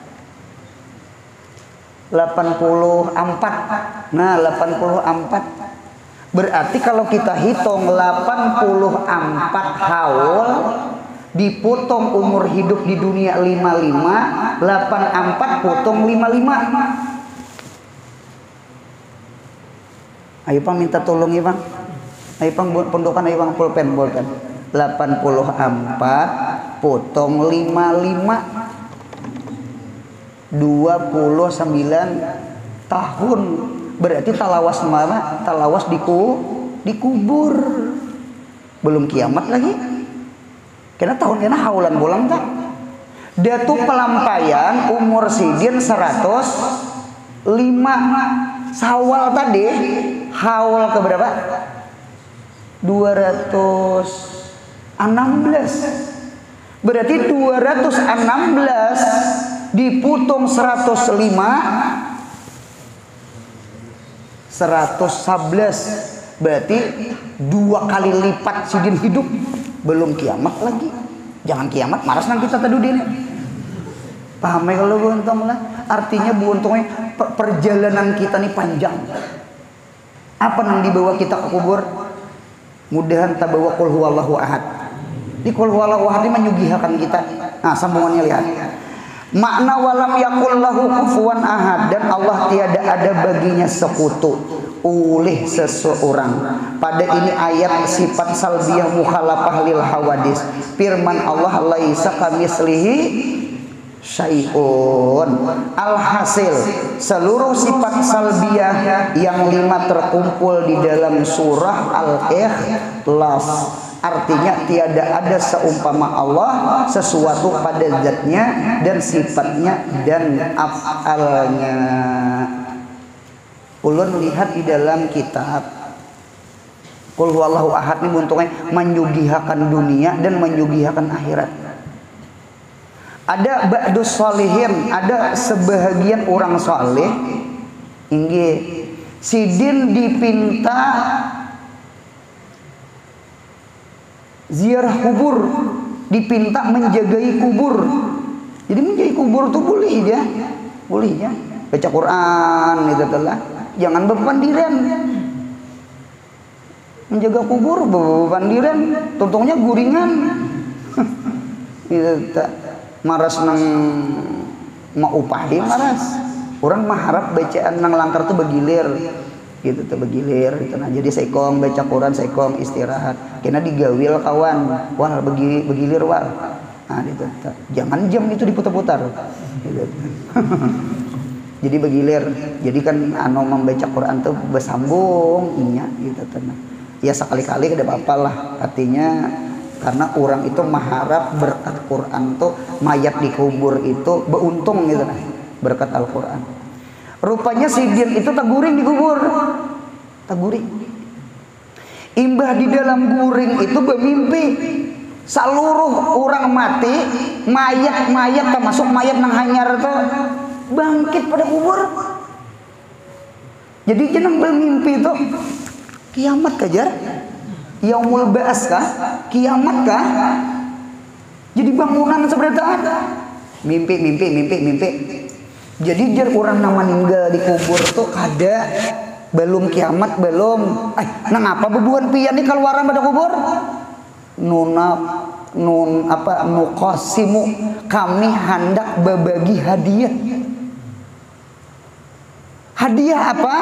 Speaker 1: delapan puluh empat nah delapan puluh empat berarti kalau kita hitung delapan puluh empat haul dipotong umur hidup di dunia lima puluh lima delapan puluh empat potong lima puluh lima. Ayo Pang minta tolong ya Bang. Ayo Pang pondokan ayo Bang pulpen pulpen. delapan puluh empat potong lima puluh lima dua puluh sembilan tahun berarti talawas mana? Talawas diku dikubur. Belum kiamat lagi. Karena tahun kena haulan bolang tak. Datu pelampaian umur sidin seratus lima Sawal tadi haul ke berapa? dua ratus enam belas. Berarti dua ratus enam belas diputung seratus lima seratus sebelas berarti dua kali lipat sidin hidup belum kiamat lagi jangan kiamat maras nang kita tadi ini paham ya kalau buntung lah artinya buntungnya per perjalanan kita nih panjang apa nang dibawa kita ke kubur mudahan tak bawa qul huwallahu ahad di qul huwallahu ahad ini menyugihakan kita nah sambungannya lihat makna walam yakul lahu kufuwan ahad dan Allah tiada ada baginya sekutu oleh seseorang. Pada ini ayat sifat salbiyah mukhalafah lil hawadis. Firman Allah laisa kamitslihi syai'un. Alhasil seluruh sifat salbiyah yang lima terkumpul di dalam surah Al-Ikhlas. Artinya tiada ada seumpama Allah sesuatu pada zatnya dan sifatnya dan af'alnya. Ulun lihat di dalam kitab Qul huwallahu ahad ini untungnya menyugihakan dunia dan menyugihakan akhirat. Ada ba'dus sholihin, ada sebahagian orang saleh inggih sidin dipinta ziarah kubur, dipinta menjagai kubur. Jadi menjagai kubur tuh boleh ya, boleh ya. Baca Quran itu telah, jangan bepandiran. Menjaga kubur bepandiran, tontongnya guringan. Itu tak maras nang mau upahi maras. Orang mengharap bacaan nang langkar tuh begilir. Gitu tuh begilir gitu. Nah, jadi sekong baca Quran, sekong istirahat. Kena digawil kawan, wal begi begilir wal. Nah, gitu. Jangan jam itu diputar-putar. Gitu. Jadi begilir. Jadi kan anu membaca Quran tuh bersambung inya gitu tenang. Ya sekali-kali kada apa-apa lah. Artinya karena orang itu mengharap berkat Quran tuh mayat dikubur itu beuntung gitu nah. Berkat Al-Qur'an. Rupanya sidin itu taguring dikubur. Taguring. Imbah di dalam guring itu bermimpi seluruh orang mati, mayat-mayat termasuk mayat nang hanyar itu bangkit pada kubur. Jadi jeneng bermimpi itu kiamat kajar. Yaumul ba'as kah? Kiamat kah? Jadi bangunan seperti itu. Mimpi, mimpi, mimpi, mimpi. Jadi jar orang nama meninggal di kubur tuh kada belum kiamat belum. Eh, nang apa bebuan pian nih keluaran pada kubur? Nuna nun apa nuqasimu kami hendak berbagi hadiah. Hadiah apa?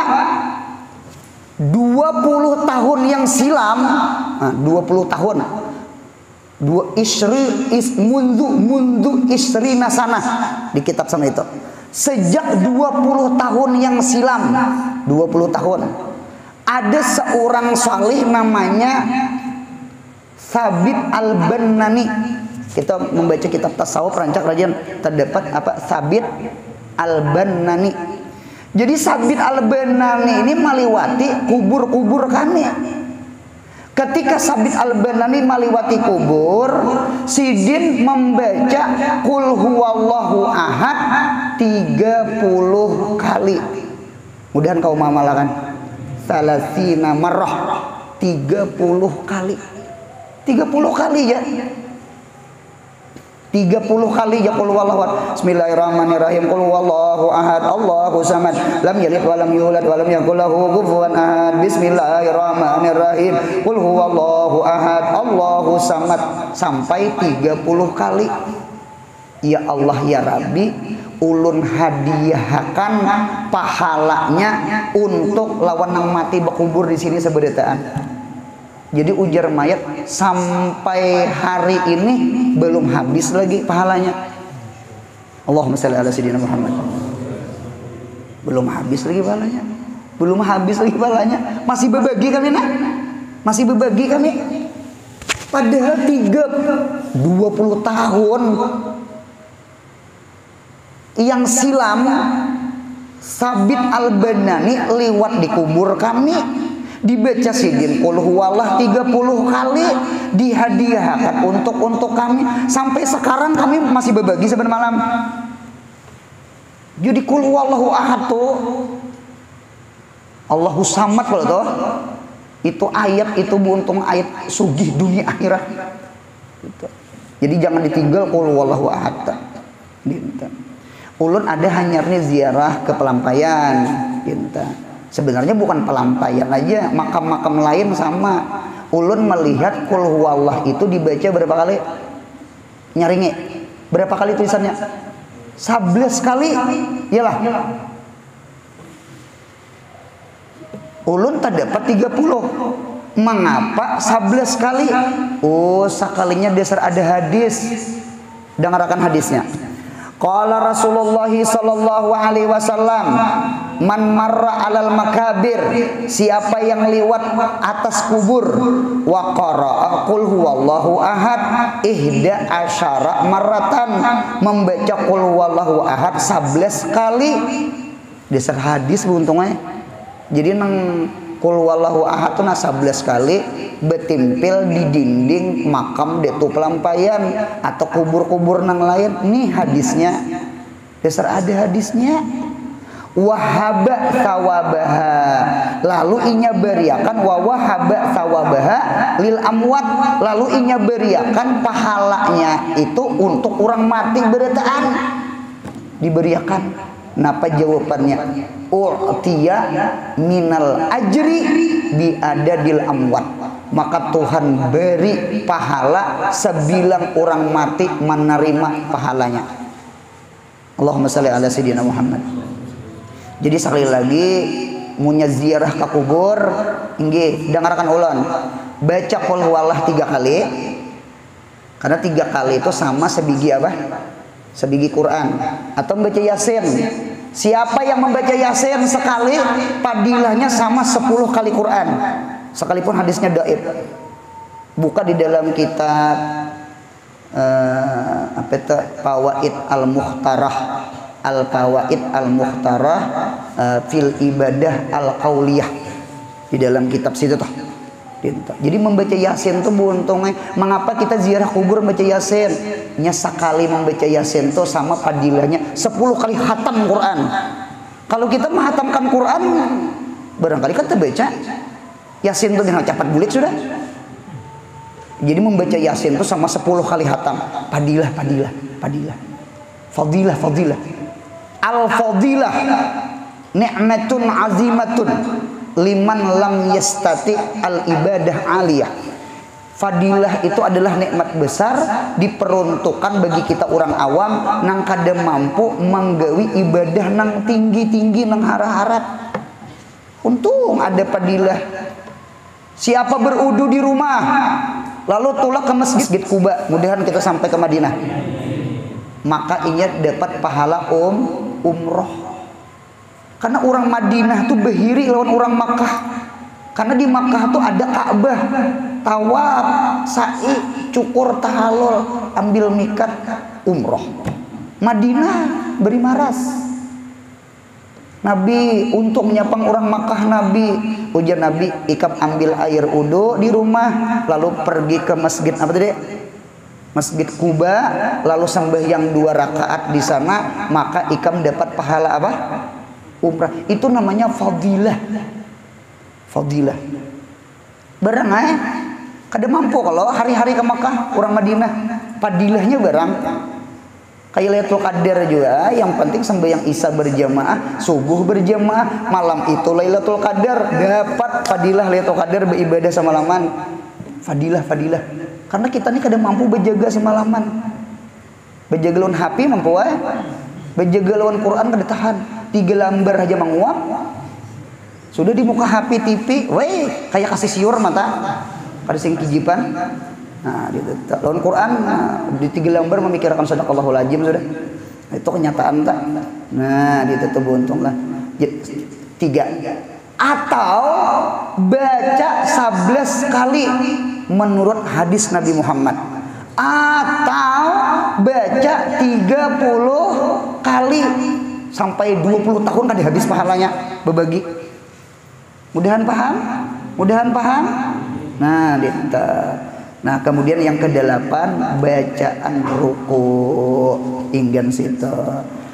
Speaker 1: dua puluh tahun yang silam. Nah, dua puluh tahun. Dua isri is mundu mundu isri nasana di kitab sana itu. Sejak dua puluh tahun yang silam, dua puluh tahun ada seorang salih namanya Sabit Al-Bannani. Kita membaca kitab tasawuf rancak rajin terdapat apa Sabit Al-Bannani. Jadi Sabit Al-Bannani ini meliwati kubur-kubur kami. Ketika Sabit Al-Bannani meliwati kubur, sidin membaca Qul huwallahu ahad tiga puluh kali. Mudahan kau mamalakan salasina marrah tiga puluh kali. tiga puluh kali ya. tiga puluh kali ya qul huwallahu ahad. Bismillahirrahmanirrahim. Qul huwallahu ahad, Allahu samad, lam yalid wa lam yulad wa lam yakul lahu kufuwan ahad. Bismillahirrahmanirrahim. Qul huwallahu ahad, Allahu samad sampai tiga puluh kali. Ya Allah ya Rabbi, ulun hadiahkan pahalanya untuk lawan nang mati berkubur di sini sebedetaan. Jadi ujar mayat sampai hari ini belum habis lagi pahalanya. Allahumma shalli ala sayyidina Muhammad. Belum habis lagi pahalanya. Belum habis lagi pahalanya. Masih berbagi kami nak. Masih berbagi kami. Padahal tiga dua puluh tahun yang silam Sabit Al-Bannani lewat di kubur kami. Dibaca sidin qul huwallah tiga puluh kali, dihadiahkan untuk untuk kami sampai sekarang kami masih berbagi saben malam. Jadi qul huwallahu ahad tuh Allahu samad kalau tuh itu ayat itu buntung ayat sugih dunia akhirat. Gitu. Jadi jangan ditinggal qul huwallahu ahad. Gitu. Ulun ada hanyarnya ziarah ke pelampaian gitu. Sebenarnya bukan pelampaian aja, makam-makam lain sama. Ulun melihat qul huwallah itu dibaca berapa kali? Nyaringe. Berapa kali tulisannya? sebelas kali. Iyalah. ulun tak dapat tiga puluh. Mengapa sebelas kali? Oh, sekalinya dasar ada hadis. Dengarkan hadisnya. Qala Rasulullah sallallahu alaihi wasallam, man marra alal makabir, siapa yang lewat atas kubur, wa qara'a qul huwallahu ahad ihda asyara marratan, membaca qul huwallahu ahad sebelas kali. Dasar hadis beruntungnya. Jadi nang qul huwallahu ahad tuh sebelas kali betimpil di dinding makam detu pelampayan atau kubur-kubur nang lain. Nih hadisnya, dasar ada hadisnya. Wahaba tawabaha, lalu inya beriakan wa wahaba tawabaha lil amwat, lalu inya beriakan pahalanya itu untuk orang mati beretaan diberiakan. Napa jawabannya? U'tiya minal ajri bi adadil amwat, maka Tuhan beri pahala sebilang orang mati menerima pahalanya. Allahumma shalli ala sayyidina Muhammad. Jadi sekali lagi munya ziarah ke kubur, inggih dengarkan ulun, baca qul huwallah tiga kali, karena tiga kali itu sama sebiji apa? Sebiji Quran, atau membaca Yasin. Siapa yang membaca Yasin sekali, padilahnya sama sepuluh kali Quran, sekalipun hadisnya dhaif. Buka di dalam kitab uh, apa itu Fawaid Al-Mukhtarah, Al-Fawaid Al-Mukhtarah uh, fil ibadah al-qauliyah, di dalam kitab situ tuh. Jadi membaca Yasin itu beruntungnya. Mengapa kita ziarah kubur membaca Yasin? Nya sekali membaca Yasin itu sama padilahnya sepuluh kali khatam Quran. Kalau kita menghatamkan Quran, barangkali kan terbaca Yasin itu dengan cepat bulit sudah. Jadi membaca Yasin itu sama sepuluh kali khatam. Padilah, padilah, padilah. Fadilah, fadilah. Al-fadilah ni'matun azimatun liman lam yastati al ibadah aliyah. Fadilah itu adalah nikmat besar diperuntukkan bagi kita orang awam nang kada mampu menggawi ibadah nang tinggi-tinggi nang harap-harap. Untung ada fadilah. Siapa berudu di rumah lalu tulak ke masjid Kuba, mudahan kita sampai ke Madinah, maka ingat dapat pahala um umroh. Karena orang Madinah tuh behiri lawan orang Makkah. Karena di Makkah tuh ada Ka'bah, tawaf, sa'i, cukur, tahalul, ambil mikat, umroh. Madinah beri maras. Nabi untuk menyapang orang Makkah, Nabi ujar Nabi ikam ambil air wudu di rumah, lalu pergi ke masjid apa tadi? Masjid Kuba, lalu sembahyang dua rakaat di sana, maka ikam dapat pahala apa? Umrah. Itu namanya fadilah. Fadilah. Barang eh kada mampu kalau hari-hari ke Makkah orang Madinah, padilahnya barang kayak Lailatul Qadar juga. Yang penting sembahyang Isya berjamaah, subuh berjamaah, malam itu Lailatul Qadar, dapat fadilah Lailatul Qadar beribadah semalaman. Fadilah, fadilah. Karena kita ini kada mampu berjaga semalaman. Berjaga lawan H P mampu eh. Berjaga lawan Quran kada tahan. Tiga lembar aja menguap sudah di muka H P T V, weh kayak kasih siur mata kada sing kijipan. Nah gitu lawan Quran, nah, di tiga lembar memikirkan sadaqallahul azim sudah. Nah, itu kenyataan tak. Nah gitu tuh buntung lah. Tiga atau baca sebelas kali menurut hadis Nabi Muhammad, atau baca tiga puluh kali sampai dua puluh tahun kan habis pahalanya berbagi. Mudahan paham? Mudahan paham? Nah, dita. Nah, kemudian yang kedelapan bacaan ruku inggan situ.